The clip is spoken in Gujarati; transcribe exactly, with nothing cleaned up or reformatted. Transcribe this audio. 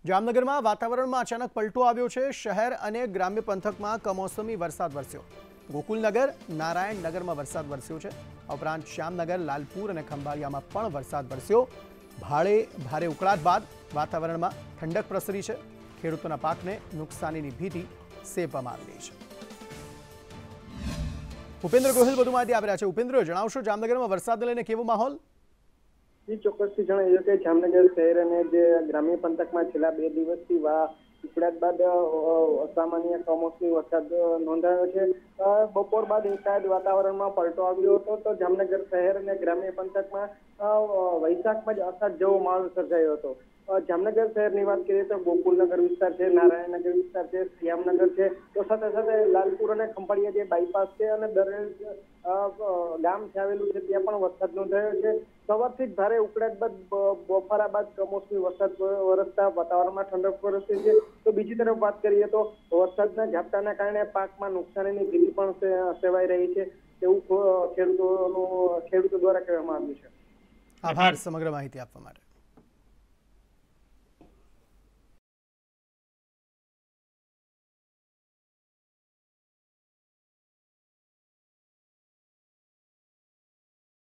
જામનગરમાં વાતાવરણમાં અચાનક પલટો આવ્યો છે। શહેર અને ગ્રામ્ય પંથકમાં કમોસમી વરસાદ વરસ્યો। ગોકુલનગર, નારાયણનગરમાં વરસાદ વરસ્યો છે। ઉપરાંત શ્યામનગર, લાલપુર અને ખંભાળિયામાં પણ વરસાદ વરસ્યો। ભારે ભારે ઉકળાટ બાદ વાતાવરણમાં ઠંડક પ્રસરી છે। ખેડૂતોના પાકને નુકસાનીની ભીતિ સેવવામાં આવી રહી છે। ઉપેન્દ્ર ગોહિલ વધુ માહિતી આપી રહ્યા છે। ઉપેન્દ્ર, જણાવશો જામનગરમાં વરસાદને લઈને કેવો માહોલ? ચોક્કસથી જણાવ્યું કે જામનગર શહેર અને જે ગ્રામ્ય પંથકમાં છેલ્લા બે દિવસથી ઉકળાટ બાદ અસામાન્ય કમોસમી વરસાદ નોંધાયો છે। બપોર બાદ એકાએક વાતાવરણમાં પલટો આવ્યો હતો તો જામનગર શહેર અને ગ્રામ્ય પંથકમાં વૈશાખમાં જ અષાઢ જેવો માહોલ સર્જાયો હતો। જામનગર શહેરની વાત કરીએ તો ગોકુલનગર વિસ્તાર છે, નારાયણનગર વિસ્તાર છે, શ્યામનગર છે, તો સાથે સાથે લાલપુર અને ખંભાળિયા જે બાયપાસ છે અને દરેક ગામ છે આવેલું છે ત્યાં પણ વરસાદ નોંધાયો છે। સવારથી જ ભારે ઉકળાટ બાદ બપોરા બાદ કમોસમી વરસાદ વરસતા વાતાવરણમાં ઠંડક વરસી છે। તો બીજી તરફ વાત કરીએ તો વરસાદના ઝાપટાના કારણે પાકમાં નુકસાનીની ભીતિ પણ સેવાઈ રહી છે તેવું ખેડૂતોનું ખેડૂતો દ્વારા કહેવામાં આવ્યું છે। આભાર સમગ્ર માહિતી આપવા માટે।